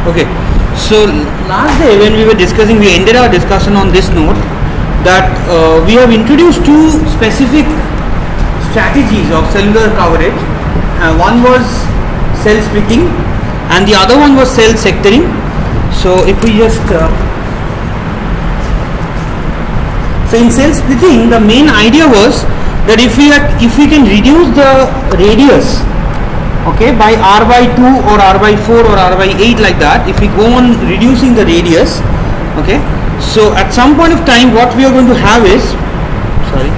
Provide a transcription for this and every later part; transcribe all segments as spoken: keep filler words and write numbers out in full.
Okay, so last day when we were discussing, we ended our discussion on this note that uh, we have introduced two specific strategies of cellular coverage. Uh, one was cell splitting and the other one was cell sectoring. So if we just uh, so in cell splitting, the main idea was that if we are, if we can reduce the radius, okay, by r by two or r by four or r by eight, like that, if we go on reducing the radius, okay, so at some point of time what we are going to have is, sorry,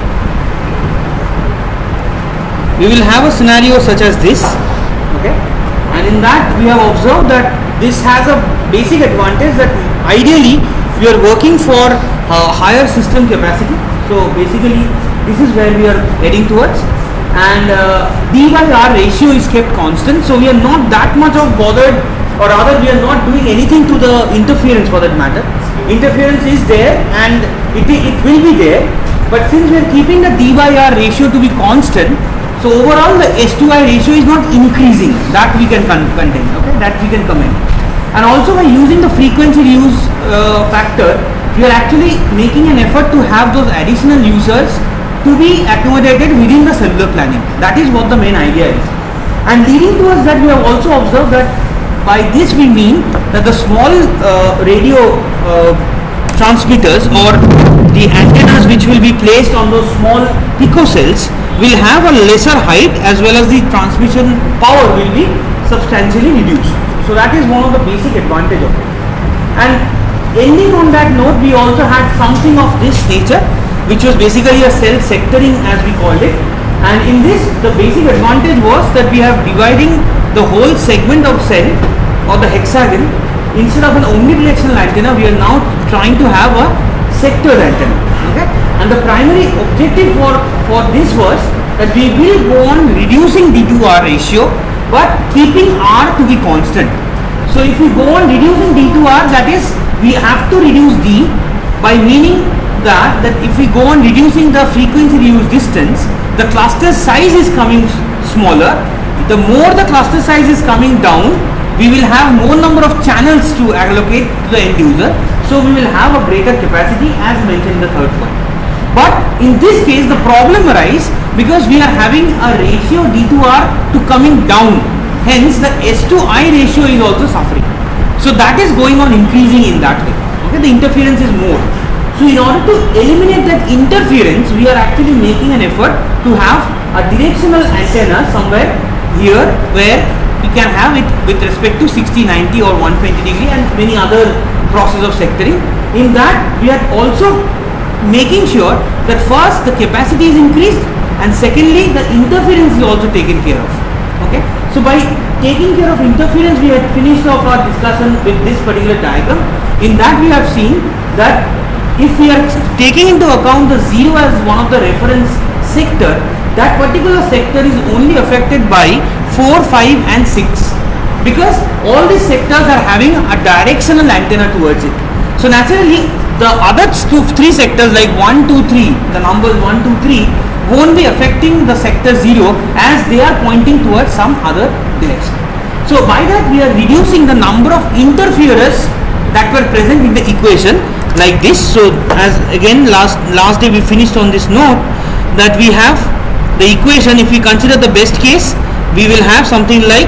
we will have a scenario such as this, okay, and in that we have observed that this has a basic advantage that ideally we are working for uh, higher system capacity. So basically this is where we are heading towards, and uh, D by R ratio is kept constant, so we are not that much of bothered, or rather we are not doing anything to the interference for that matter. Interference is there and it, it will be there, but since we are keeping the D by R ratio to be constant, so overall the S to I ratio is not increasing, that we can con contain, okay, that we can comment. And also by using the frequency reuse uh, factor, we are actually making an effort to have those additional users to be accommodated within the cellular planning. That is what the main idea is. And leading towards that, we have also observed that by this we mean that the small uh, radio uh, transmitters or the antennas which will be placed on those small picocells will have a lesser height, as well as the transmission power will be substantially reduced. So that is one of the basic advantage of it. And ending on that note, we also had something of this nature, which was basically a cell sectoring as we called it. And in this, the basic advantage was that we have dividing the whole segment of cell or the hexagon. Instead of an omnidirectional antenna, we are now trying to have a sector antenna. Okay? And the primary objective for, for this was that we will go on reducing D to R ratio, but keeping R to be constant. So if we go on reducing D to R, that is, we have to reduce D by meaning that, that if we go on reducing the frequency reuse distance, the cluster size is coming smaller. The more the cluster size is coming down, we will have more number of channels to allocate to the end user. So we will have a greater capacity as mentioned in the third point. But in this case, the problem arises because we are having a ratio D to R to coming down. Hence, the S to I ratio is also suffering. So that is going on increasing in that way. Okay, the interference is more. So in order to eliminate that interference, we are actually making an effort to have a directional antenna somewhere here where we can have it with respect to sixty, ninety or one hundred twenty degree and many other process of sectoring. In that, we are also making sure that first the capacity is increased and secondly the interference is also taken care of. Okay, so by taking care of interference, we have finished off our discussion with this particular diagram. In that, we have seen that if we are taking into account the zero as one of the reference sector, that particular sector is only affected by four, five and six, because all these sectors are having a directional antenna towards it. So naturally the other two, three sectors like one, two, three, the numbers one, two, three won't be affecting the sector zero as they are pointing towards some other direction. So by that we are reducing the number of interferers that were present in the equation like this. So as again last last day we finished on this note that we have the equation. If we consider the best case, we will have something like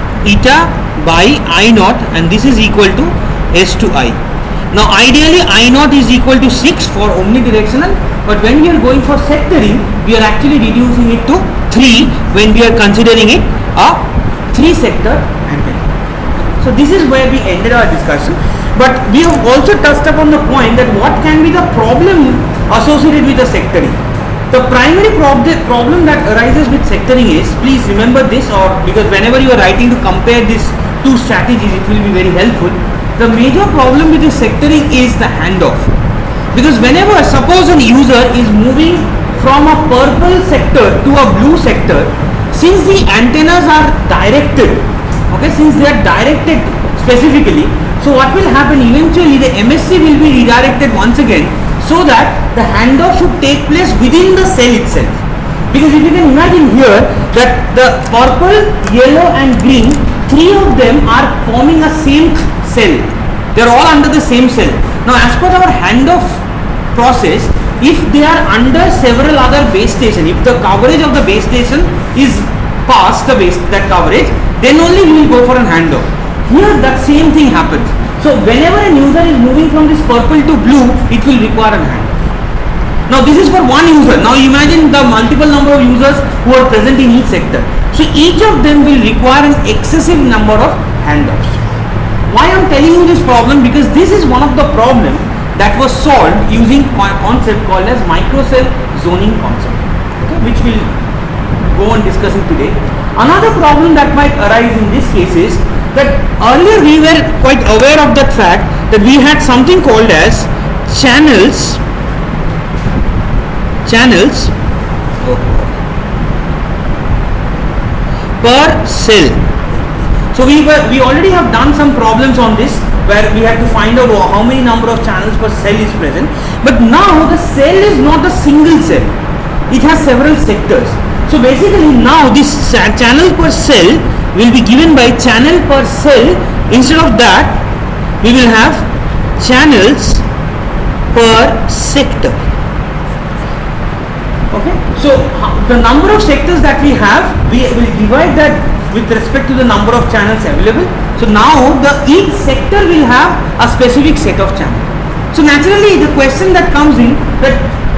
eta by I naught, and this is equal to S to I. Now ideally I naught is equal to six for omnidirectional, but when we are going for sectoring, we are actually reducing it to three when we are considering it a three sector antenna. So this is where we ended our discussion. But we have also touched upon the point that what can be the problem associated with the sectoring. The primary prob problem that arises with sectoring is, please remember this, or because whenever you are writing to compare these two strategies, it will be very helpful. The major problem with this sectoring is the handoff. Because whenever, suppose an user is moving from a purple sector to a blue sector, since the antennas are directed, okay, since they are directed specifically, so what will happen eventually, the M S C will be redirected once again, so that the handoff should take place within the cell itself. Because if you can imagine here that the purple, yellow and green, three of them are forming a same cell. They are all under the same cell. Now as per our handoff process, if they are under several other base station, if the coverage of the base station is past the base that coverage, then only we will go for a handoff. Here that same thing happens. So whenever a user is moving from this purple to blue, it will require a handoff. Now this is for one user. Now imagine the multiple number of users who are present in each sector. So each of them will require an excessive number of handoffs. Why I am telling you this problem? Because this is one of the problems that was solved using a concept called as microcell zoning concept, okay, which we'll go on discussing today. Another problem that might arise in this case is that earlier we were quite aware of that fact that we had something called as channels channels per cell. So we were we already have done some problems on this where we had to find out how many number of channels per cell is present. But now the cell is not a single cell, it has several sectors. So basically now this channel per cell will be given by channel per cell. Instead of that we will have channels per sector. Okay, so the number of sectors that we have, we will divide that with respect to the number of channels available. So now the each sector will have a specific set of channels. So naturally the question that comes in, that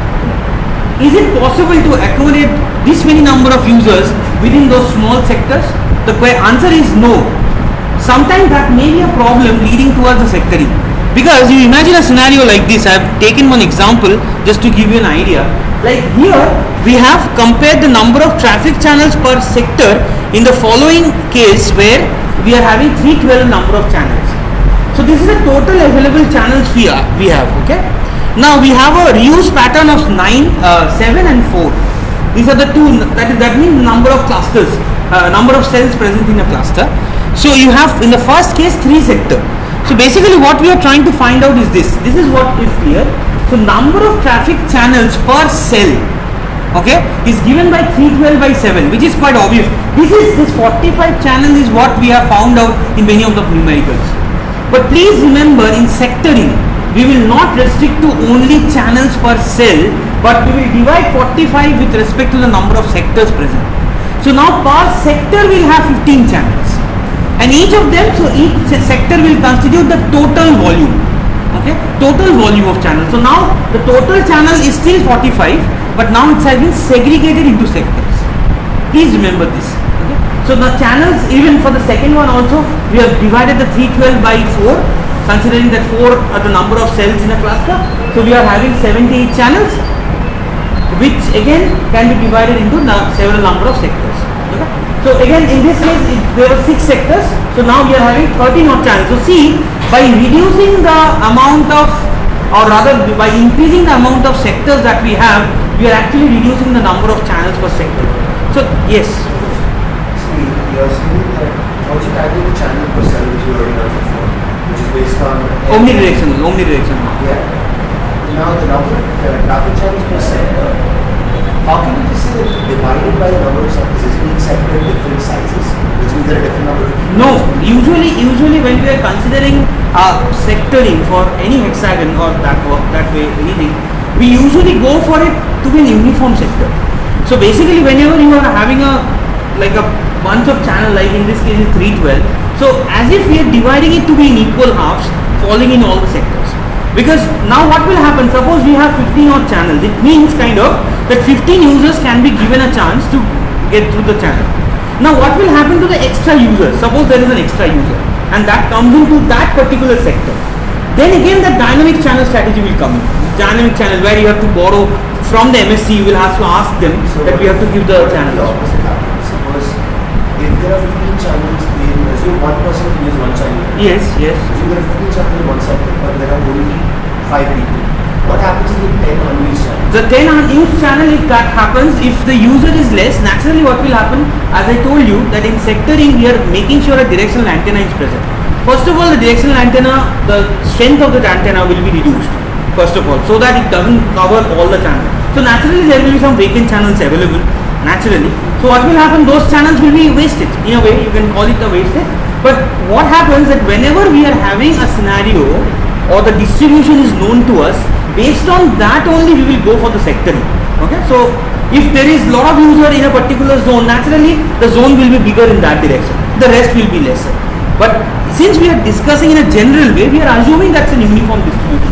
is it possible to accommodate this many number of users within those small sectors? The answer is no. Sometimes that may be a problem leading towards the sectoring. Because you imagine a scenario like this. I have taken one example just to give you an idea. Like here we have compared the number of traffic channels per sector in the following case where we are having three hundred twelve number of channels. So this is the total available channels we, are, we have. Okay. Now we have a reuse pattern of nine, uh, seven and four. These are the two, that, is, that means number of clusters, uh, number of cells present in a cluster. So you have in the first case three sector. So basically what we are trying to find out is this. This is what is clear. So number of traffic channels per cell, okay, is given by three hundred twelve by seven, which is quite obvious. This is this forty-five channels is what we have found out in many of the numericals. But please remember, in sectoring we will not restrict to only channels per cell, but we will divide forty-five with respect to the number of sectors present. So now per sector will have fifteen channels, and each of them, so each sector will constitute the total volume. Okay, total volume of channels. So now the total channel is still forty-five, but now it has been segregated into sectors. Please remember this. Okay? So the channels, even for the second one also, we have divided the three hundred twelve by four, considering that four are the number of cells in a cluster. So we are having seventy-eight channels, which again can be divided into several number of sectors. Okay? So again in this case it, there were six sectors. So now we are having thirteen more channels. So see, by reducing the amount of, or rather by increasing the amount of sectors that we have, we are actually reducing the number of channels per sector. So yes. See, you are saying that once you calculate the channel per cell, which you already done before, which is based on omnidirectional, omnidirectional. Yeah. Now the number of uh, traffic channels per sector, how can you just say that it's divided by the number of sectors? Is each sector different sizes? Which means there are different number of people? No, usually usually when we are considering uh, sectoring for any hexagon or that work, that way anything, we usually go for it to be an uniform sector. So basically whenever you are having a like a bunch of channel, like in this case is three hundred twelve, so as if we are dividing it to be in equal halves falling in all the sectors. Because now what will happen, suppose we have fifteen odd channels, it means kind of that fifteen users can be given a chance to get through the channel. Now what will happen to the extra users? Suppose there is an extra user and that comes into that particular sector. Then again the dynamic channel strategy will come in. Dynamic channel where you have to borrow from the M S C, you will have to ask them so that we have to give the channel. The opposite happens. Suppose if there are fifteen channels, they assume one person can use one channel. Yes, yes. Assume there are fifteen channels in one sector, but there are only five people. What happens in the ten unused channels? The ten unused channel, if that happens, if the user is less, naturally what will happen, as I told you, that in sectoring we are making sure a directional antenna is present. First of all, the directional antenna, the strength of the antenna will be reduced, first of all, so that it doesn't cover all the channels. So naturally there will be some vacant channels available, naturally. So what will happen, those channels will be wasted. In a way, you can call it a wastage. But what happens that whenever we are having a scenario or the distribution is known to us, based on that only we will go for the sectoring. Okay, so if there is lot of user in a particular zone, naturally the zone will be bigger in that direction, the rest will be lesser. But since we are discussing in a general way, we are assuming that's an uniform distribution.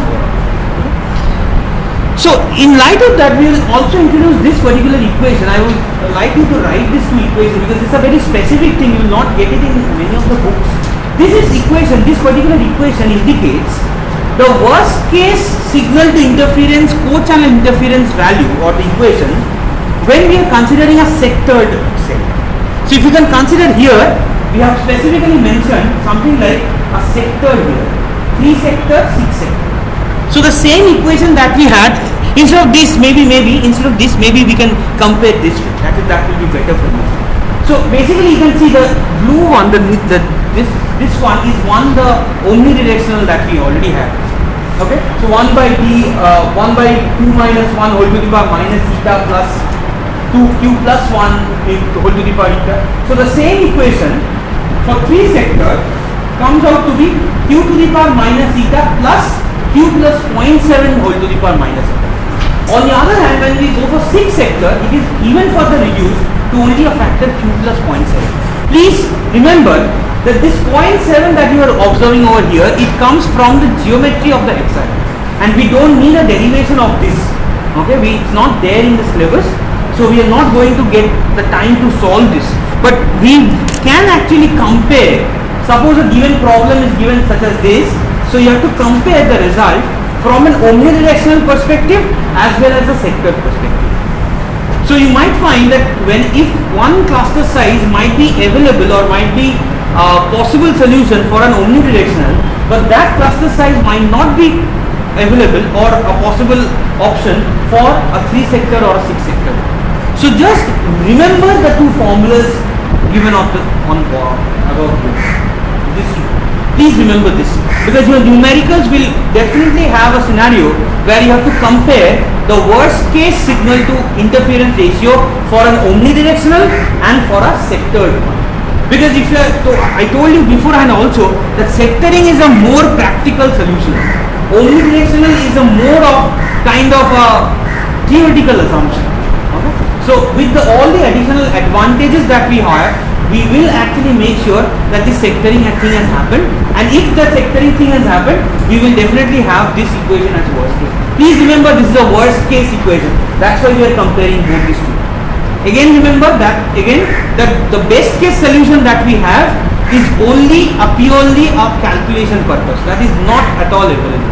So in light of that, we will also introduce this particular equation. I would like you to write this two equation because it's a very specific thing. You will not get it in many of the books. This is equation, this particular equation indicates the worst case signal to interference, co-channel interference value or the equation when we are considering a sectored set. So if you can consider here, we have specifically mentioned something like a sector here, three sector, six sector. So the same equation that we had, instead of this, maybe, maybe, instead of this, maybe we can compare this with, that, is, that will be better for you. So basically you can see the blue one, the, the this this one is one the omnidirectional that we already have. Okay, so one by d, uh, one by two minus one whole to the power minus eta plus two q plus one whole to the power eta. So the same equation for three sector comes out to be q to the power minus eta plus q plus zero point seven whole to the power minus eta. On the other hand, when we go for six sector, it is even further reduced to only a factor q plus zero point seven. Please remember that this zero point seven that you are observing over here, it comes from the geometry of the hexagon, and we don't need a derivation of this. Okay, we, it's not there in the syllabus, so we are not going to get the time to solve this. But we can actually compare. Suppose a given problem is given such as this, so you have to compare the result from an omnidirectional perspective as well as a sector perspective. So you might find that when if one cluster size might be available or might be a possible solution for an omnidirectional, but that cluster size might not be available or a possible option for a three sector or a six sector. So just remember the two formulas given on the on above this. This please remember this, because your numericals will definitely have a scenario where you have to compare the worst case signal to interference ratio for an omnidirectional and for a sectored one. Because if you are, so I told you beforehand also that sectoring is a more practical solution. Omnidirectional is a more of kind of a theoretical assumption. Okay? So with the, all the additional advantages that we have, we will actually make sure that this sectoring thing has happened, and if the sectoring thing has happened, we will definitely have this equation as worst case. Please remember this is a worst case equation. That's why we are comparing both these two. Again remember that again that the best case solution that we have is only a purely a calculation purpose. That is not at all available.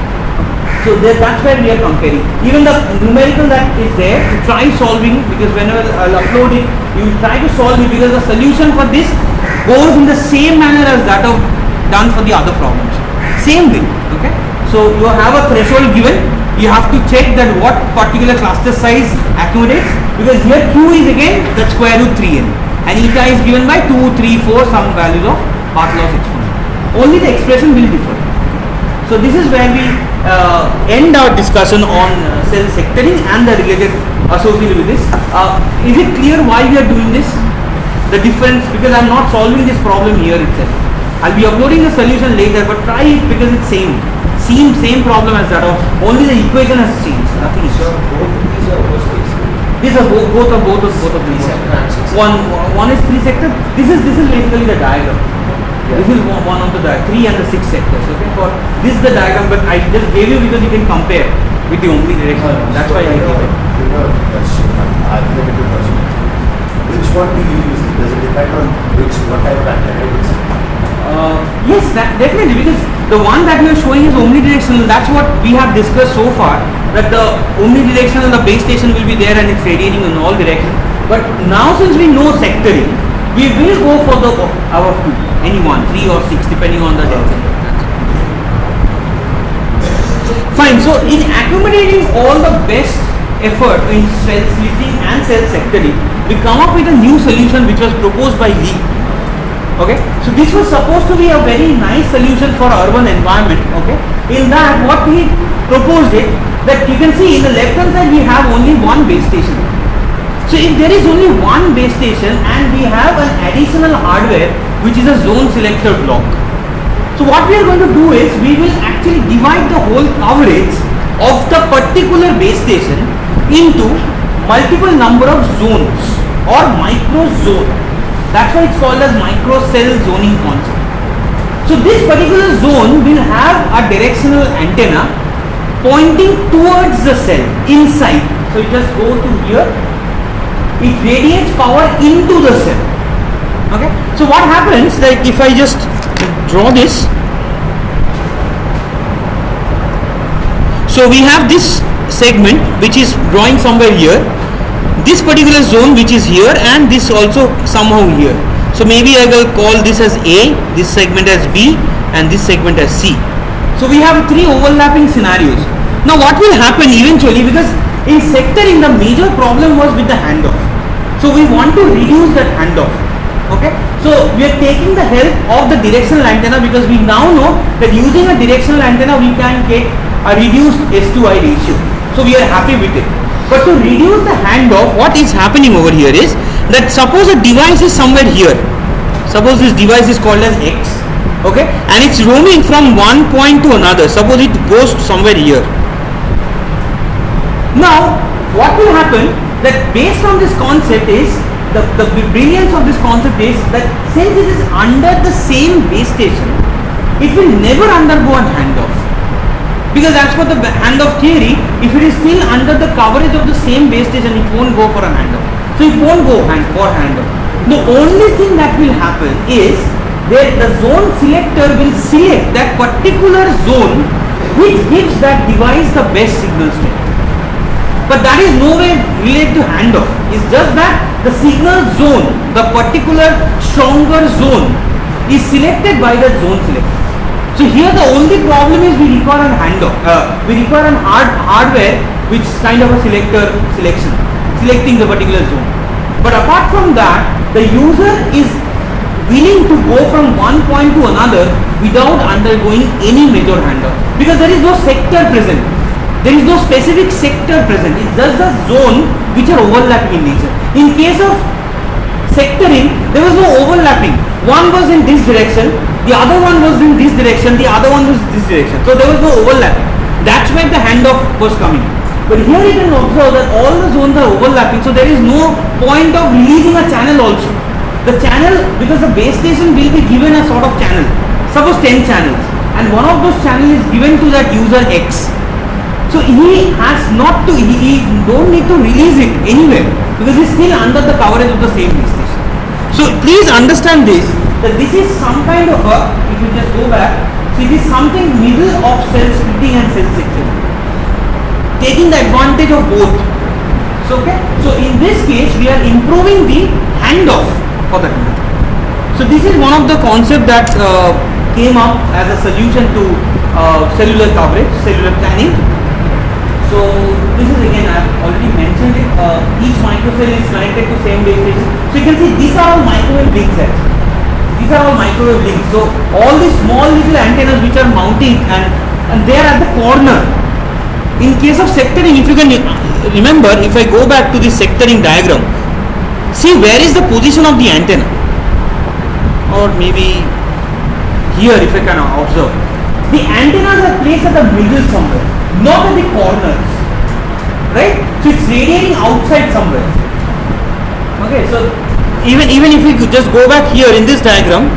So there, that's where we are comparing. Even the numerical that is there, to try solving, because whenever I'll upload it, you try to solve it, because the solution for this goes in the same manner as that of done for the other problems. Same way. Okay. So you have a threshold given. You have to check that what particular cluster size accommodates, because here Q is again the square root three n, and eta is given by two, three, four, some values of path loss exponent. Only the expression will differ. So this is where we uh, end our discussion on uh, cell sectoring and the related associated with this. Uh, is it clear why we are doing this? The difference, because I am not solving this problem here itself. I will be uploading the solution later, but try it because it's same. Same same problem as that of, only the equation has changed. Nothing is. So both of these are worst case. These are both both of both of both of these. One one is three sector. This is this is basically the diagram. Yeah. This is one, one of the diagram, three and the six sectors. Okay, for this is the diagram, but I just gave you because you can compare with the omnidirectional one. That's so why I gave it. You know, question. I have a limited question. Which one do you use? Does it depend on which what type of antenna it is? Uh, yes, that definitely, because the one that we are showing is omnidirectional. That's what we have discussed so far. That the omnidirectional, the base station will be there and it's radiating in all directions. But now since we know sectoring, we will go for the our two, any one, three or six, depending on the density. Fine. So in accommodating all the best effort in cell splitting and cell sectoring, we come up with a new solution which was proposed by Lee. Okay, so this was supposed to be a very nice solution for urban environment. Okay, in that what he proposed it, that you can see in the left hand side we have only one base station. So if there is only one base station and we have an additional hardware which is a zone selector block. So what we are going to do is we will actually divide the whole coverage of the particular base station into multiple number of zones or micro zone. That's why it's called as microcell zoning concept. So this particular zone will have a directional antenna pointing towards the cell inside. So you just go to here, it radiates power into the cell. Okay. So what happens, like if I just draw this, so we have this segment which is drawing somewhere here, this particular zone which is here, and this also somehow here. So maybe I will call this as A, this segment as B, and this segment as C. So we have three overlapping scenarios. Now what will happen eventually, because in sectoring the major problem was with the handoff. So we want to reduce that handoff. Okay. So we are taking the help of the directional antenna, because we now know that using a directional antenna we can get a reduced S to I ratio. So we are happy with it. But to reduce the handoff, what is happening over here is that suppose a device is somewhere here. Suppose this device is called as X, okay, and it's roaming from one point to another. Suppose it goes somewhere here. Now, what will happen, that based on this concept is, the, the brilliance of this concept is that since it is under the same base station, it will never undergo a handoff. Because as per the handoff theory, if it is still under the coverage of the same base station, it won't go for a handoff. So it won't go hand for handoff. The only thing that will happen is that the zone selector will select that particular zone which gives that device the best signal strength. But that is nowhere related to handoff. It's just that the signal zone, the particular stronger zone, is selected by the zone selector. So here the only problem is we require a handoff. Uh, we require an hard hardware which is kind of a selector selection, selecting the particular zone. But apart from that, the user is willing to go from one point to another without undergoing any major handoff, because there is no sector present. There is no specific sector present. It's just the zone which are overlapping in nature. In case of sectoring, there was no overlapping. One was in this direction, the other one was in this direction, the other one was this direction. So there was no overlap. That's where the handoff was coming. But here you can observe that all the zones are overlapping, so there is no point of releasing a channel also. The channel, because the base station will be given a sort of channel, suppose ten channels, and one of those channels is given to that user X. So he has not to, he, he don't need to release it anywhere, because it's still under the coverage of the same base station. So please understand this, that this is some kind of a, if you just go back, so it is something middle of cell splitting and cell sectioning, taking the advantage of both. So okay, so in this case we are improving the handoff for that matter. So this is one of the concept that uh, came up as a solution to uh, cellular coverage, cellular planning. So this is again, I have already mentioned it, uh, each microcell is connected to same base station. So you can see these are all microwave links actually. These are all microwave links. So all these small little antennas which are mounting, and, and they are at the corner. In case of sectoring, if you can remember, if I go back to the sectoring diagram, see where is the position of the antenna, or maybe here if I can observe. The antennas are placed at the middle somewhere, not at the corners, right? So it's radiating outside somewhere. Okay, so even even if we could just go back here in this diagram,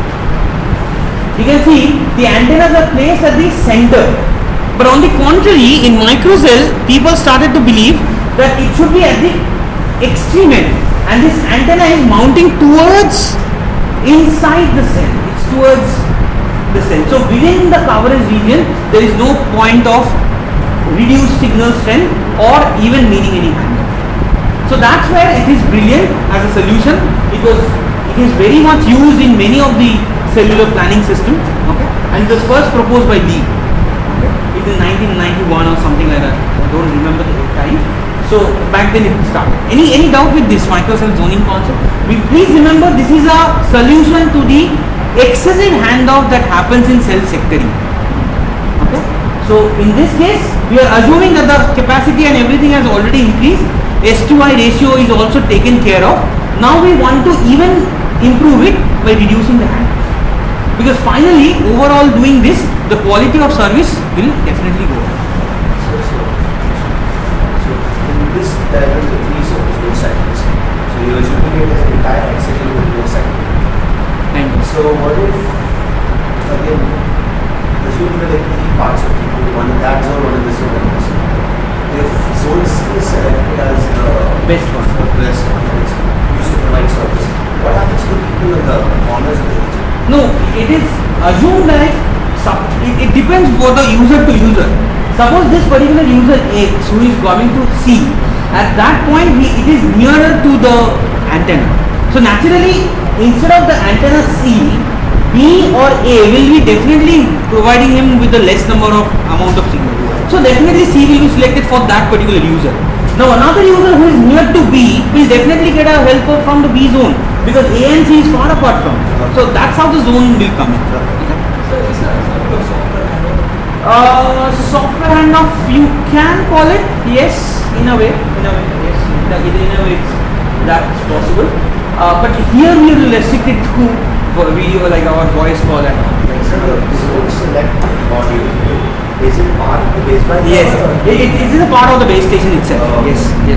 you can see the antennas are placed at the center. But on the contrary, in microcell, people started to believe that it should be at the extreme end, and this antenna is mounting towards inside the cell. It's towards the cell. So within the coverage region, there is no point of reduced signal strength or even needing any handoff. So that's where it is brilliant as a solution, because it is very much used in many of the cellular planning systems. Okay, and it was first proposed by Lee. Okay, in nineteen ninety-one or something like that. I don't remember the time. So back then it started. Any any doubt with this microcell zoning concept? We please remember, this is a solution to the excessive handoff that happens in cell sectoring. Okay. So in this case, we are assuming that the capacity and everything has already increased. S to I ratio is also taken care of. Now we want to even improve it by reducing the handoff. Because finally, overall doing this, the quality of service will definitely go up. So, so, so in this diagram, the three zones, no cycles. So you are assuming it as an entire hexagon with no cycle. And So what if, again, assume there are like three parts of people, one in that zone, one in this zone, one in this zone. If zone C is selected as the best one, the best one, and it's used to provide service, what happens to the people in the corners of the region? no, it is assumed that it, it depends for the user to user. Suppose this particular user X who is going to C, at that point he, it is nearer to the antenna. So naturally, instead of the antenna C, B or A will be definitely providing him with the less number of amount of signal. So definitely C will be selected for that particular user. Now another user who is near to B will definitely get a help from the B zone, because A and C is far apart from. So that's how the zone will come in. Okay. So is there a software handoff? Uh, software handoff, you can call it, yes, in a way, in a way, yes, in a way it's, that's possible. Uh, but here we will restrict it to for video like our voice call and all. So the zone select module, is it part of the baseband? Yes, it, it, it is a part of the base station itself. Oh. Yes, yes.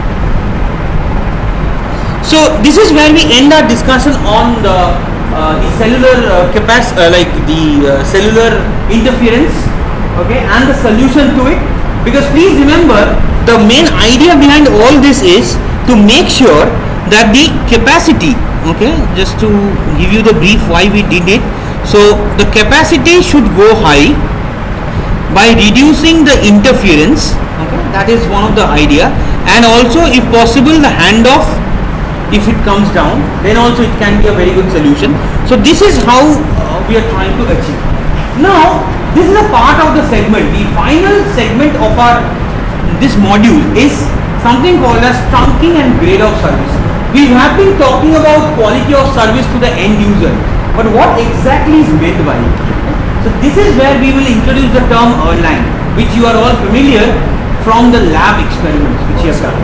So this is where we end our discussion on the uh, the cellular uh, capacity, uh, like the uh, cellular interference, okay, and the solution to it. Because please remember, the main idea behind all this is to make sure that the capacity, okay, just to give you the brief why we did it. So the capacity should go high by reducing the interference, okay, that is one of the idea, and also if possible the handoff, if it comes down, then also it can be a very good solution. So this is how uh, we are trying to achieve. Now this is a part of the segment. The final segment of our this module is something called as trunking and grade of service. We have been talking about quality of service to the end user, but what exactly is meant by it? So this is where we will introduce the term Erlang, which you are all familiar from the lab experiments which you have done.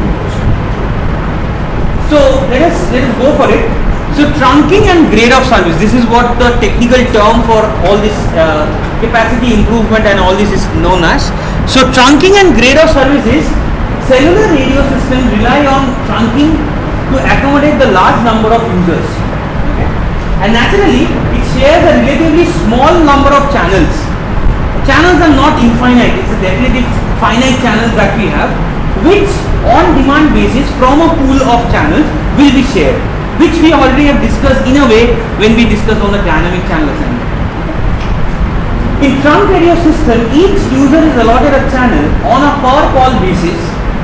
So let us let us go for it. So trunking and grade of service, this is what the technical term for all this uh, capacity improvement and all this is known as. So trunking and grade of service is cellular radio systems rely on trunking to accommodate the large number of users. Okay? And naturally, it shares a relatively small number of channels. Channels are not infinite, it's a definitely finite channels that we have, which on demand basis from a pool of channels will be shared, which we already have discussed in a way when we discussed on the dynamic channel assignment. In trunk radio system, each user is allotted a channel on a per call basis.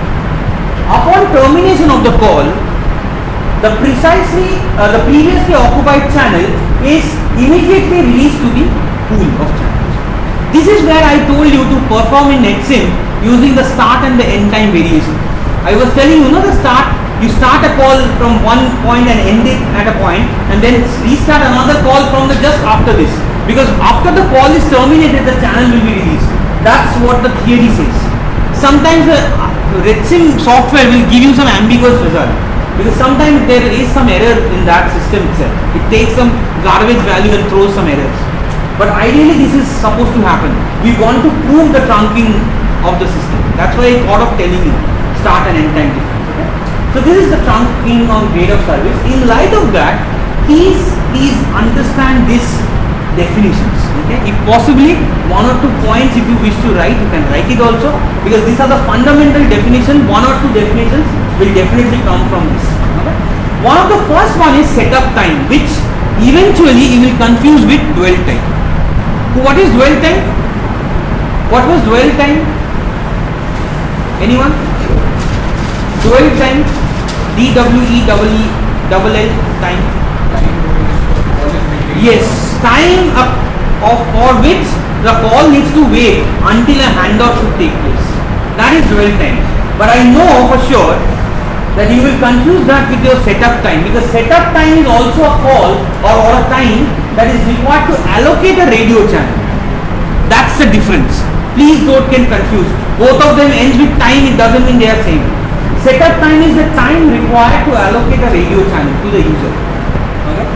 Upon termination of the call, the precisely uh, the previously occupied channel is immediately released to the pool of channels. This is where I told you to perform in NetSim using the start and the end time variation. I was telling you, you know, the start, you start a call from one point and end it at a point, and then restart another call from the just after this, because after the call is terminated, the channel will be released. That's what the theory says. Sometimes the NetSim software will give you some ambiguous result, because sometimes there is some error in that system itself. It takes some garbage value and throws some errors. But ideally this is supposed to happen. We want to prove the trunking of the system. That's why I thought of telling you start and end time difference. Okay? So this is the trunking of grade of service. In light of that, please please understand these definitions. Okay? If possibly one or two points if you wish to write, you can write it also, because these are the fundamental definitions. One or two definitions will definitely come from this. Okay? One of the first one is setup time, which eventually you will confuse with dwell time. What is dwell time? What was dwell time? Anyone? Dwell time, D W E L E L L time. Yes, time of, of for which the call needs to wait until a handoff should take place. That is dwell time. But I know for sure that you will confuse that with your setup time, because setup time is also a call or, or a time that is required to allocate a radio channel. That's the difference. Please don't get confused. Both of them ends with time, it doesn't mean they are same. Setup time is the time required to allocate a radio channel to the user. Okay?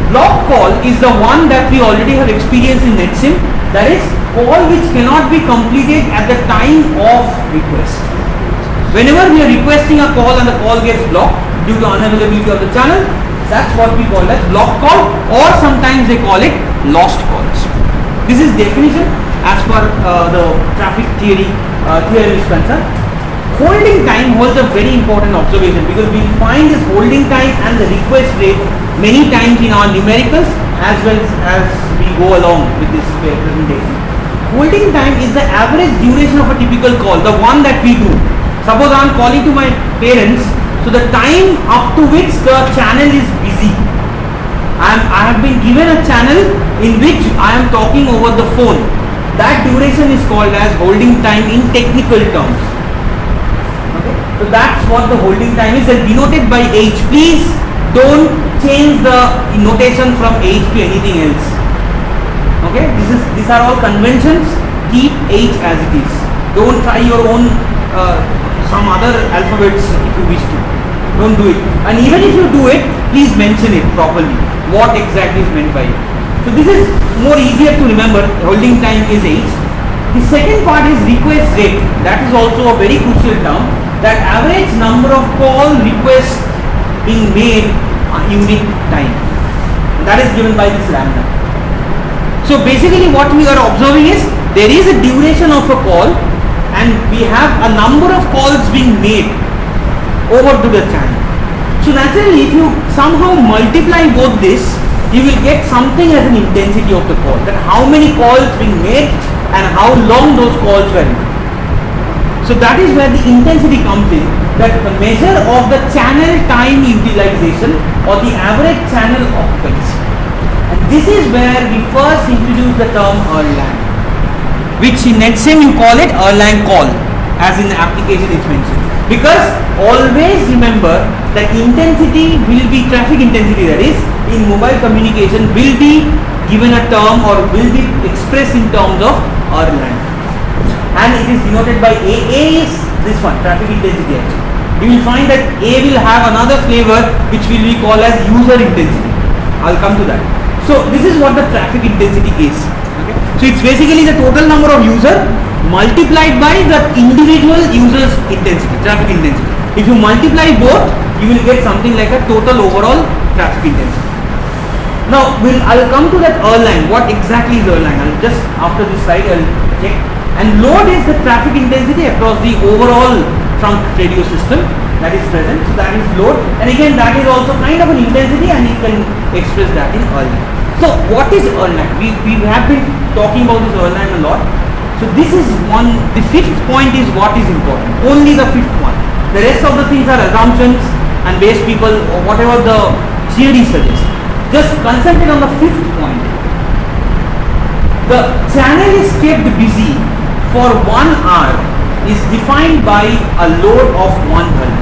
Block call is the one that we already have experienced in NetSim. That is call which cannot be completed at the time of request. Whenever we are requesting a call and the call gets blocked due to unavailability of the channel, that's what we call as block call, or sometimes they call it lost calls. This is definition as per uh, the traffic theory uh, theory is concerned. Holding time holds a very important observation, because we find this holding time and the request rate many times in our numericals as well as we go along with this presentation. Holding time is the average duration of a typical call, the one that we do. Suppose I am calling to my parents, so the time up to which the channel is busy. I, am, I have been given a channel in which I am talking over the phone. That duration is called as holding time in technical terms. Okay? So that's what the holding time is, and denoted by H. Please don't change the notation from H to anything else. Okay? This is these are all conventions. Keep H as it is. Don't try your own uh, some other alphabets if you wish to. Don't do it. And even if you do it, please mention it properly. What exactly is meant by it. So this is more easier to remember. Holding time is H. The second part is request rate. That is also a very crucial term. That average number of call requests being made a unit time. That is given by this lambda. So basically what we are observing is there is a duration of a call and we have a number of calls being made over to the channel. So naturally if you somehow multiply both this, you will get something as an intensity of the call, that how many calls being made and how long those calls were made. So that is where the intensity comes in, that the measure of the channel time utilization or the average channel occupancy. And this is where we first introduce the term Erlang, which in NetSim you call it Erlang call, as in the application it's mentioned. Because always remember that intensity will be, traffic intensity that is, in mobile communication will be given a term or will be expressed in terms of Erlang. And it is denoted by A. A is this one, traffic intensity. You will find that A will have another flavor which will be called as user intensity. I will come to that. So this is what the traffic intensity is. Okay? So it's basically the total number of user multiplied by the individual user's intensity, traffic intensity. If you multiply both, you will get something like a total overall traffic intensity. Now we'll, I'll come to that Erlang. What exactly is Erlang? I'll just after this slide I'll check. And load is the traffic intensity across the overall trunk radio system that is present. So that is load, and again that is also kind of an intensity, and you can express that in Erlang. So what is Erlang? We, we have been talking about this Erlang a lot. So this is one, the fifth point is what is important. Only the fifth one. The rest of the things are assumptions and base people or whatever the theory suggests. Just concentrate on the fifth point. The channel is kept busy for one hour is defined by a load of one Erlang.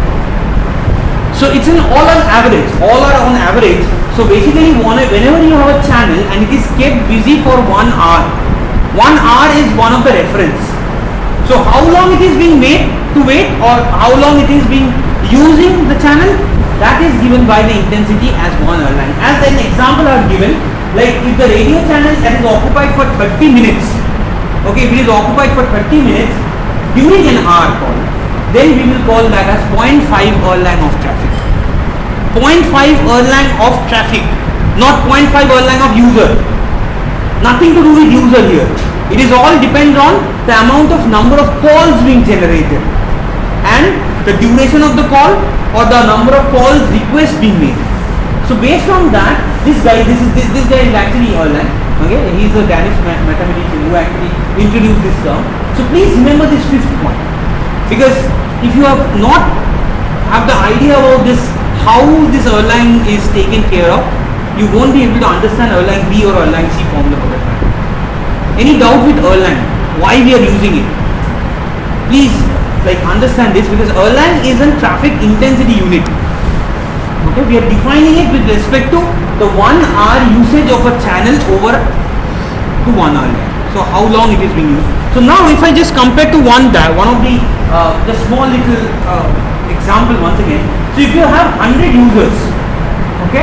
So it's an all on average, all are on average. So basically whenever you have a channel and it is kept busy for one hour, one hour is one of the reference. So how long it is being made to wait, or how long it is being using the channel, that is given by the intensity as one Erlang. As an example I have given, like if the radio channel that is occupied for thirty minutes, okay, if it is occupied for thirty minutes during an hour call, then we will call that as zero point five Erlang of traffic. zero point five Erlang of traffic, not zero point five Erlang of user. Nothing to do with user here. It is all depends on the amount of number of calls being generated and the duration of the call or the number of calls requests being made. So based on that, this guy, this is this, this guy is actually Erlang. Okay, he is a Danish ma mathematician who actually introduced this term. So please remember this fifth point, because if you have not have the idea about this, how this Erlang is taken care of, you won't be able to understand Erlang B or Erlang C formula for that matter. Any doubt with Erlang, why we are using it? Please like understand this, because Erlang is a traffic intensity unit. Okay, we are defining it with respect to the one hour usage of a channel over to one hour. So how long it is being used. So now if I just compare to one that one of the uh, the small little uh, example once again. So if you have one hundred users, okay,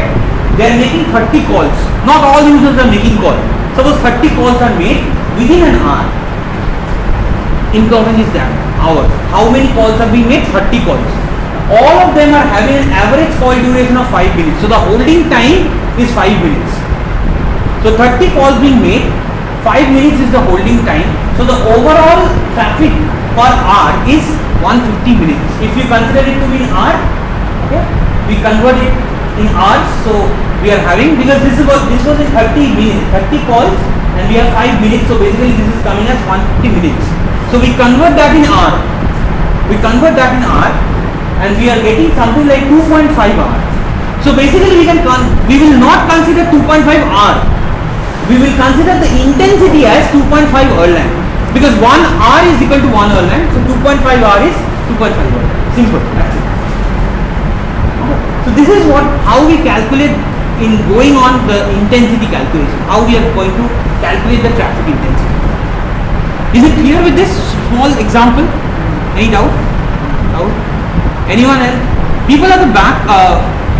they are making thirty calls. Not all users are making calls. Suppose thirty calls are made within an hour. Incoming is that hour. How many calls are being made? thirty calls. All of them are having an average call duration of five minutes. So the holding time is five minutes. So thirty calls being made, five minutes is the holding time. So the overall traffic per hour is one hundred fifty minutes. If you consider it to be an hour, okay, we convert it in hours. So we are having, because this is what this was in thirty minutes, thirty calls, and we have five minutes. So basically this is coming as one hundred fifty minutes. So we convert that in hour. We convert that in hour, and we are getting something like two point five hour. So basically we can con we will not consider two point five hour. We will consider the intensity as two point five Erlang, because one hour is equal to one Erlang. So two point five hour is two point five Erlang. Simple. That's it. Okay. So this is what how we calculate in going on the intensity calculation. How we are going to calculate the traffic intensity. Is it clear with this small example? Any doubt? Doubt? Anyone else? People at the back. Uh,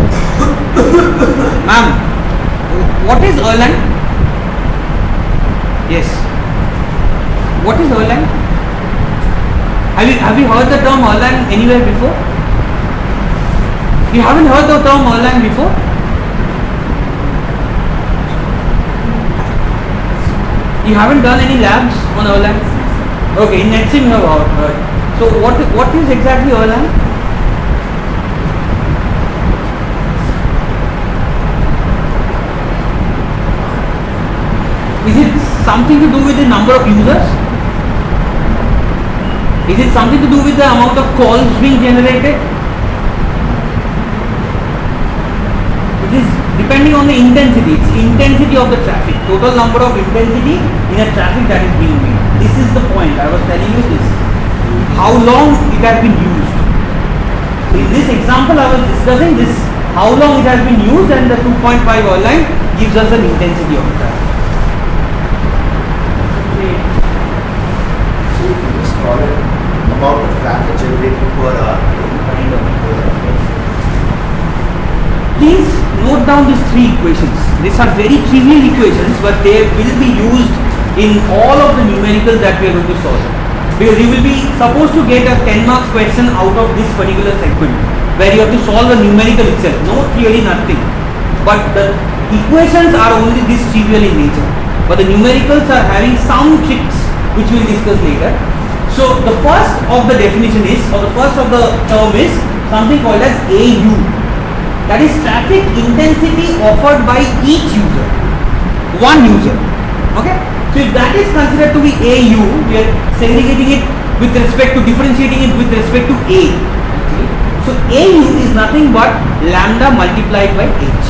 Ma'am, what is Erlang? Yes. What is Erlang? Have you have you heard the term Erlang anywhere before? You haven't heard the term Erlang before? You haven't done any labs on Erlang? Okay, in NetSim you have heard. So what what is exactly Erlang? Is it something to do with the number of users? Is it something to do with the amount of calls being generated? It is depending on the intensity. It's intensity of the traffic. Total number of intensity in a traffic that is being made. This is the point. I was telling you this. How long it has been used. So in this example I was discussing this. How long it has been used, and the two point five Erlang gives us an intensity of the traffic. So you can just call it amount of traffic generated per hour. Kind of. Please note down these three equations. These are very trivial equations, but they will be used in all of the numericals that we are going to solve. Because you will be supposed to get a ten marks question out of this particular segment, where you have to solve the numerical itself. No theory, nothing. But the equations are only this trivial in nature. But the numericals are having some tricks which we will discuss later. So the first of the definition is, or the first of the term is something called as A U. That is traffic intensity offered by each user. One user. Okay? So if that is considered to be A U, we are segregating it with respect to, differentiating it with respect to A. Okay? So A U is nothing but lambda multiplied by H.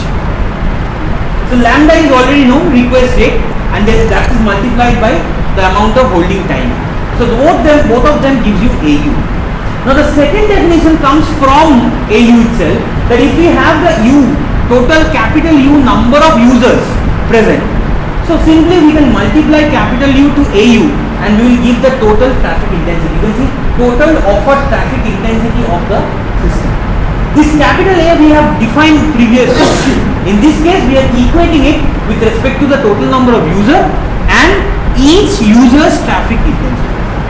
So lambda is already known, request rate, and then that is multiplied by the amount of holding time. So both them, both of them gives you A U. Now the second definition comes from A U itself, that if we have the U, total capital U number of users present, so simply we can multiply capital U to A U and we will give the total traffic intensity. You can see total offered traffic intensity of the system. This capital A we have defined previously. In this case we are equating it with respect to the total number of user and each user's traffic intensity.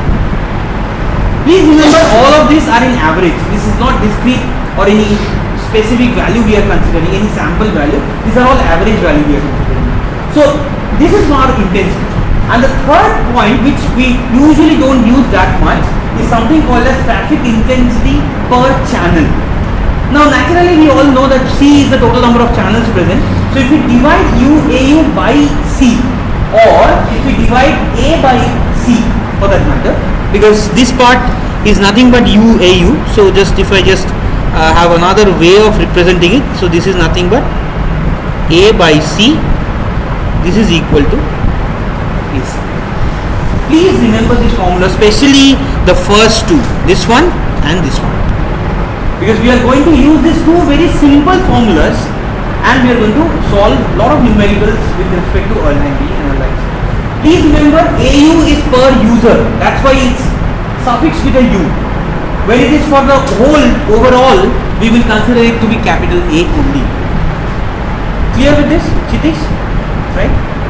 Please remember, all of these are in average. This is not discrete or any specific value we are considering, any sample value. These are all average value we are considering. So this is our intensity. And the third point, which we usually don't use that much, is something called as traffic intensity per channel. Now naturally we all know that C is the total number of channels present. So if we divide U, A U by C, or if we divide A by C for that matter, because this part is nothing but U, A U. So just if I just uh, have another way of representing it, so this is nothing but A by C, this is equal to A C. Please remember this formula, especially the first two, this one and this one, because we are going to use these two very simple formulas and we are going to solve a lot of numericals with respect to Erlang B and Erlang C. Please remember, A U is per user, that's why it's suffixed with a U. When it is for the whole overall, we will consider it to be capital A only. Clear with this, Chitish? Right?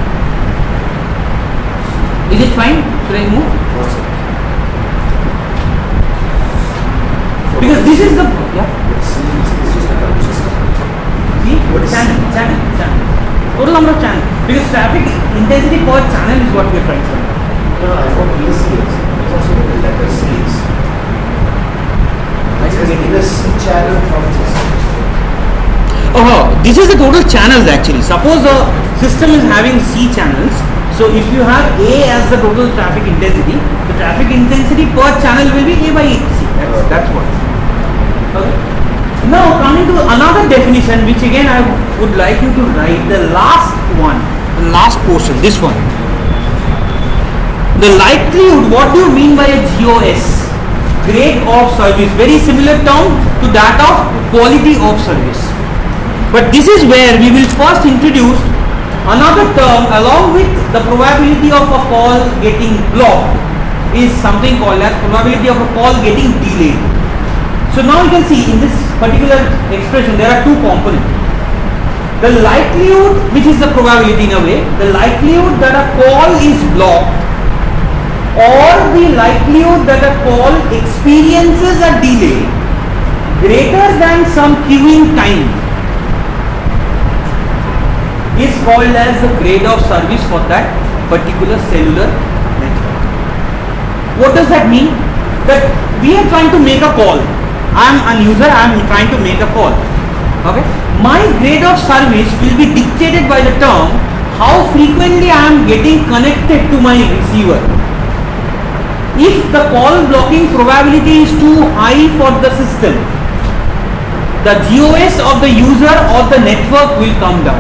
Is it fine? Should I move? Because this is the yeah. See, channel, channel, channel. Total number of channels. Because traffic intensity per channel is what we are trying to find. No, no, I want B S C. It's also the letter C's. It's getting a C channel from system. Oh, this is the total channels actually. Suppose the system is having C channels. So if you have A as the total traffic intensity, the traffic intensity per channel will be A by C. That's, that's what. Okay. Now coming to another definition, which again I would like you to write, the last one, the last portion, this one. The likelihood, what do you mean by a G O S? Grade of service, very similar term to that of quality of service. But this is where we will first introduce another term along with the probability of a call getting blocked is something called as probability of a call getting delayed. So now you can see in this particular expression there are two components. The likelihood, which is the probability in a way, the likelihood that a call is blocked or the likelihood that a call experiences a delay greater than some queuing time is called as the grade of service for that particular cellular network. What does that mean? That we are trying to make a call. I am a user, I am trying to make a call. Okay? My grade of service will be dictated by the term how frequently I am getting connected to my receiver. If the call blocking probability is too high for the system, the G O S of the user or the network will come down.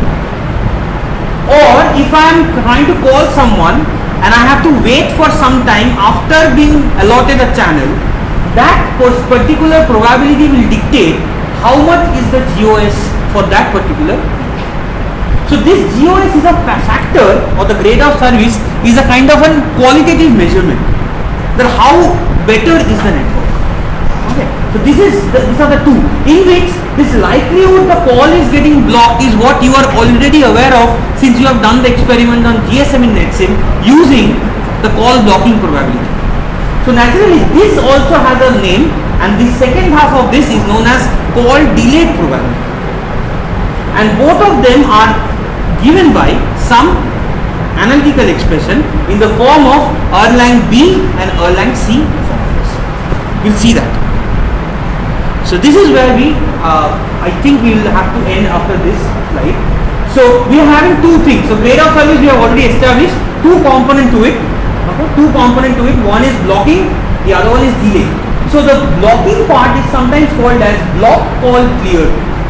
Or if I am trying to call someone and I have to wait for some time after being allotted a channel, that particular probability will dictate how much is the G O S for that particular. So this G O S is a factor, or the grade of service is a kind of a qualitative measurement, that how better is the network. Okay. So this is the, these are the two in which this likelihood the call is getting blocked is what you are already aware of since you have done the experiment on G S M in NetSim using the call blocking probability. So naturally this also has a name, and the second half of this is known as call delayed probability, and both of them are given by some analytical expression in the form of Erlang B and Erlang C formulas. We'll see that. So this is where we, uh, I think we will have to end after this slide. So we are having two things. So grade of service we have already established, two component to it. Okay, two component to it. One is blocking, the other one is delay. So the blocking part is sometimes called as block call cleared.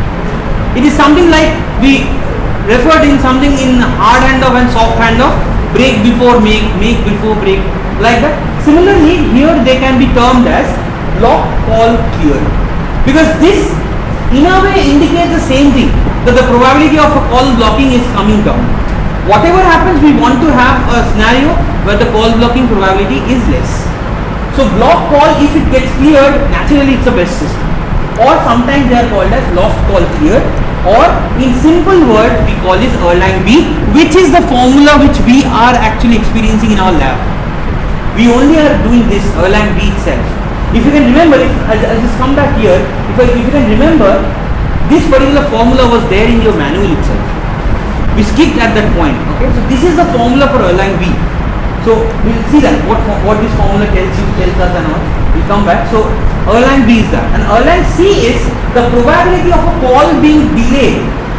It is something like we referred in something in hard handoff and soft handoff, break before make, make before break, like that. Similarly here they can be termed as block call cleared, because this in a way indicates the same thing, that the probability of a call blocking is coming down. Whatever happens, we want to have a scenario where the call blocking probability is less. So block call, if it gets cleared, naturally it's a best system, or sometimes they are called as lost call cleared, or in simple word we call this Erlang B, which is the formula which we are actually experiencing in our lab. We only are doing this Erlang B itself. If you can remember, if I'll, I'll just come back here, if, I, if you can remember, this particular formula was there in your manual itself. We skipped at that point. Okay, so this is the formula for Erlang B. So we'll see that what what this formula tells you, tells us, and all. We'll come back. So Erlang B is that, and Erlang C is the probability of a call being delayed,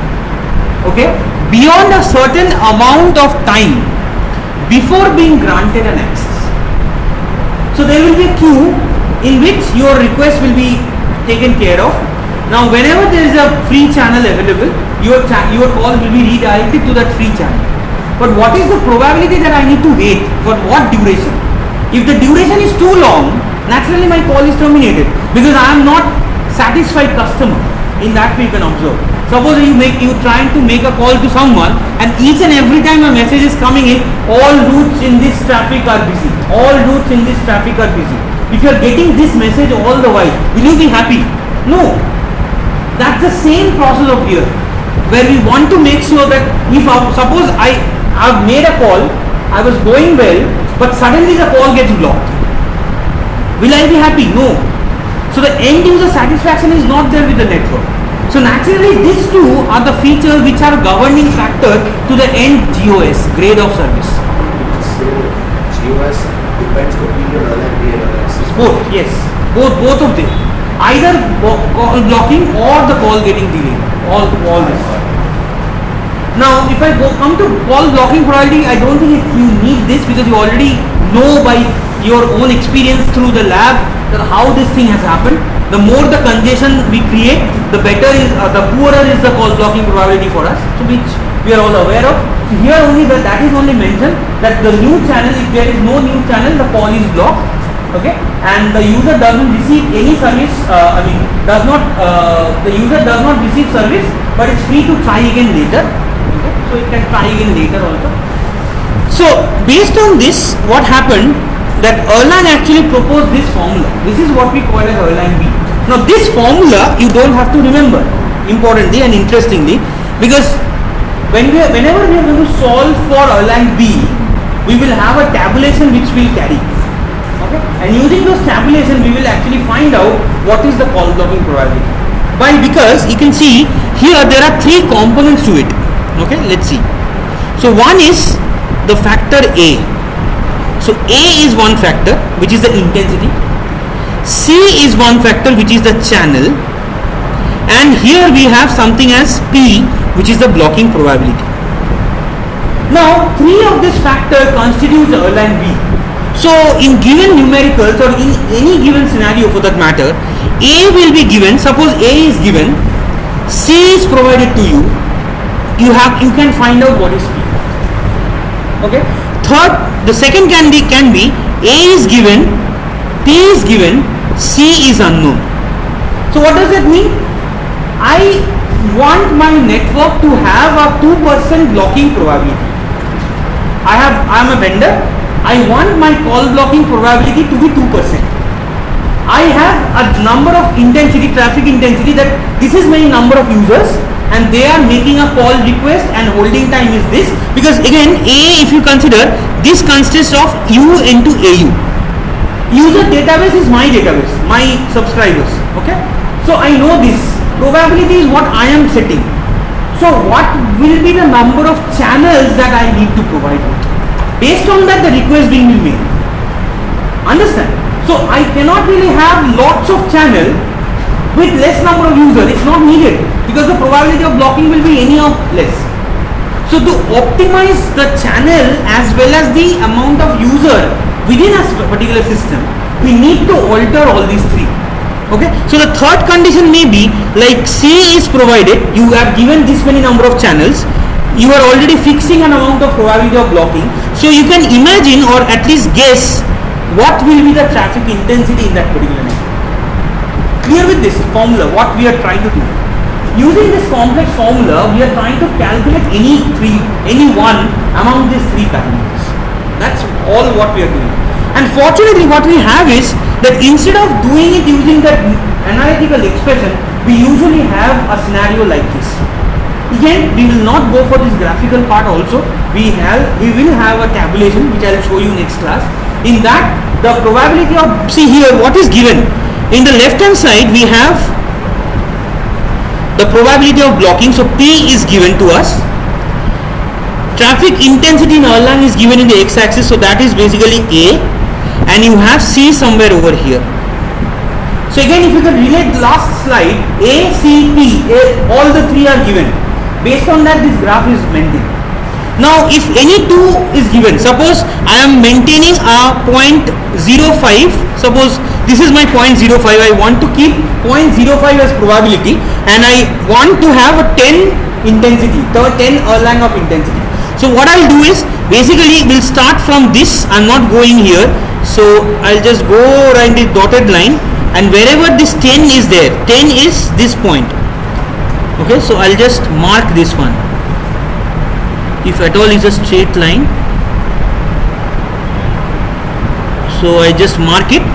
okay, beyond a certain amount of time before being granted an access. So there will be a queue in which your request will be taken care of. Now whenever there is a free channel available, your cha your call will be redirected to that free channel. But what is the probability that I need to wait for what duration? If the duration is too long, naturally my call is terminated, because I am not satisfied customer. In that way you can observe. Suppose you make you trying to make a call to someone, and each and every time a message is coming in, all routes in this traffic are busy. All routes in this traffic are busy. If you are getting this message all the while, will you be happy? No. That's the same process of here. where we want to make sure that if uh, suppose I have made a call, I was going well, but suddenly the call gets blocked. Will I be happy? No. So the end user satisfaction is not there with the network. So naturally these two are the features which are governing factor to the end G O S, grade of service. So G O S depends completely on Erlang B and Erlang C. Both, yes. Both both of them. Either call blocking or the call getting delayed. All all this. Now if I go come to call blocking probability, I don't think you need this because you already know by your own experience through the lab that how this thing has happened. The more the congestion we create, the better is, uh, the poorer is the call blocking probability for us, so which we are all aware of. So here only the, that is only mentioned that the new channel, if there is no new channel, the call is blocked, okay, and the user doesn't receive any service. Uh, I mean, does not uh, the user does not receive service, but it's free to try again later. Okay, so it can try again later also. So based on this, what happened? That Erlang actually proposed this formula. This is what we call as Erlang B. Now this formula you don't have to remember, importantly and interestingly, because when we are, whenever we are going to solve for Erlang B, we will have a tabulation which we will carry. Okay? And using those tabulation we will actually find out what is the call blocking probability. Why? Because you can see here there are three components to it. Okay, let's see. So one is the factor A. So A is one factor which is the intensity, C is one factor which is the channel, and here we have something as P which is the blocking probability. Now three of this factor constitutes the Erlang B. So in given numericals or in any given scenario for that matter, A will be given, suppose A is given, C is provided to you, you have you can find out what is P. Okay. Third, the second can be, can be A is given, P is given, C is unknown. So what does that mean? I want my network to have a two percent blocking probability. I have I am a vendor. I want my call blocking probability to be two percent. I have a number of intensity, traffic intensity, that this is my number of users and they are making a call request and holding time is this, because again A, if you consider, this consists of U into A U. User database is my database, my subscribers. Okay, so I know this probability is what I am setting. So what will be the number of channels that I need to provide with? Based on that the request being made. Understand? So I cannot really have lots of channel with less number of users. It's not needed because the probability of blocking will be anyhow less. So to optimize the channel as well as the amount of user within a particular system, we need to alter all these three. Okay, so the third condition may be like C is provided, you have given this many number of channels, you are already fixing an amount of probability of blocking, so you can imagine or at least guess what will be the traffic intensity in that particular network. Clear with this formula what we are trying to do? Using this complex formula, we are trying to calculate any three, any one among these three parameters. That's all what we are doing. And fortunately what we have is that instead of doing it using that analytical expression, we usually have a scenario like this. Again, we will not go for this graphical part also. We have, we will have a tabulation which I will show you next class. In that, the probability of, see here what is given. In the left hand side we have the probability of blocking, so P is given to us. Traffic intensity in Erlang is given in the x-axis, so that is basically A, and you have C somewhere over here. So again, if you can relate the last slide, A, C, P, A, all the three are given. Based on that, this graph is maintained. Now if any two is given, suppose I am maintaining a zero point zero five, suppose this is my zero point zero five, I want to keep zero point zero five as probability and I want to have a ten intensity, ten Erlang of intensity. So what I will do is, basically we will start from this, I am not going here, so I will just go right the dotted line, and wherever this ten is there, ten is this point. Okay, so I will just mark this one. If at all is a straight line, so I just mark it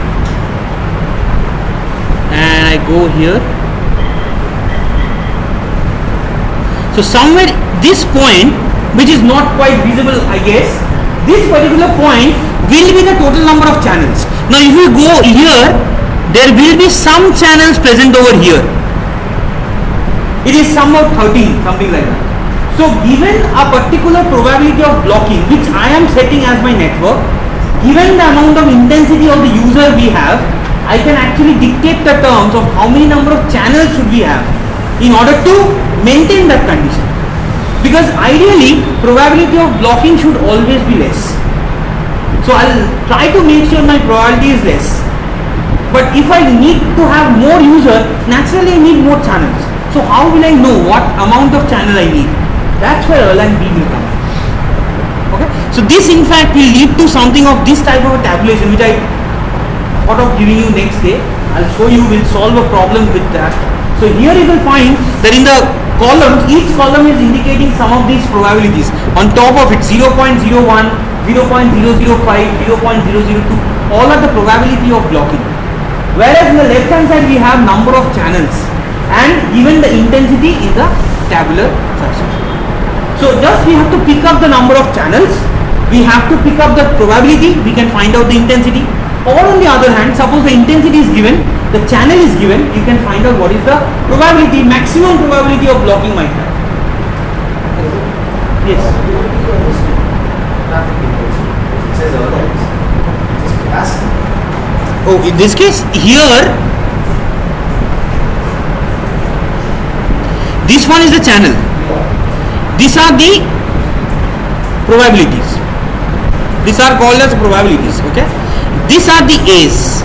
and I go here. So somewhere this point, which is not quite visible, I guess, this particular point will be the total number of channels. Now if you go here, there will be some channels present over here. It is somewhat thirteen, something like that. So given a particular probability of blocking, which I am setting as my network, given the amount of intensity of the user we have, I can actually dictate the terms of how many number of channels should we have in order to maintain that condition. Because ideally, probability of blocking should always be less. So I'll try to make sure my probability is less. But if I need to have more user, naturally I need more channels. So how will I know what amount of channel I need? That's where Erlang B will come. Okay. So this in fact will lead to something of this type of a tabulation, which I thought of giving you next day. I'll show you, we'll solve a problem with that. So here you will find that in the columns, each column is indicating some of these probabilities. On top of it, zero point zero one, zero point zero zero five, zero point zero zero two, all are the probability of blocking. Whereas in the left hand side we have number of channels and given the intensity in the tabular fashion. So just we have to pick up the number of channels, we have to pick up the probability, we can find out the intensity. Or on the other hand, suppose the intensity is given, the channel is given, you can find out what is the probability, maximum probability of blocking might have. Yes. It says otherwise. It is capacity. Oh, in this case, here, this one is the channel. These are the probabilities. These are called as probabilities. Okay. These are the A's.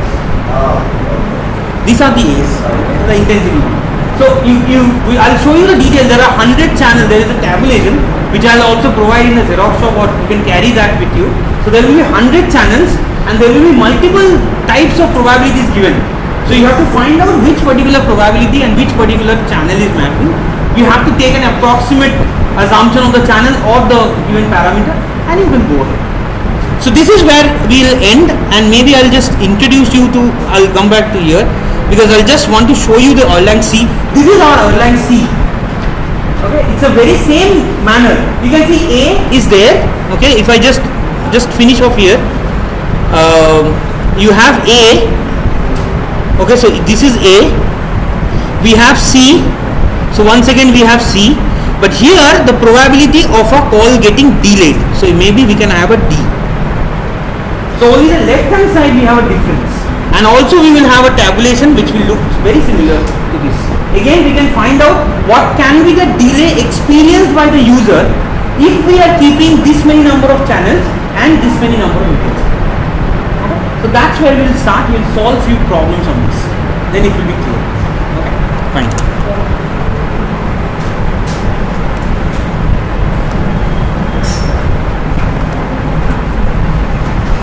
These are the A's. The intensity. So you, you, we, I'll show you the details. There are one hundred channels. There is a tabulation which I'll also provide in the Xerox shop, or you can carry that with you. So there will be one hundred channels and there will be multiple types of probabilities given. So you have to find out which particular probability and which particular channel is mapping. You have to take an approximate assumption of the channel or the given parameter and you can go ahead. So this is where we'll end, and maybe I'll just introduce you to, I'll come back to here because I'll just want to show you the Erlang C. This is our Erlang C. Okay, it's a very same manner. You can see A is there. Okay, if I just just finish off here, um, you have A. Okay, so this is A. We have C. So once again we have C. But here the probability of a call getting delayed. So maybe we can have a D. So only the left hand side we have a difference, and also we will have a tabulation which will look very similar to this. Again we can find out what can be the delay experienced by the user if we are keeping this many number of channels and this many number of units. Okay. So that's where we will start. We will solve few problems on this, then it will be clear. Okay, fine.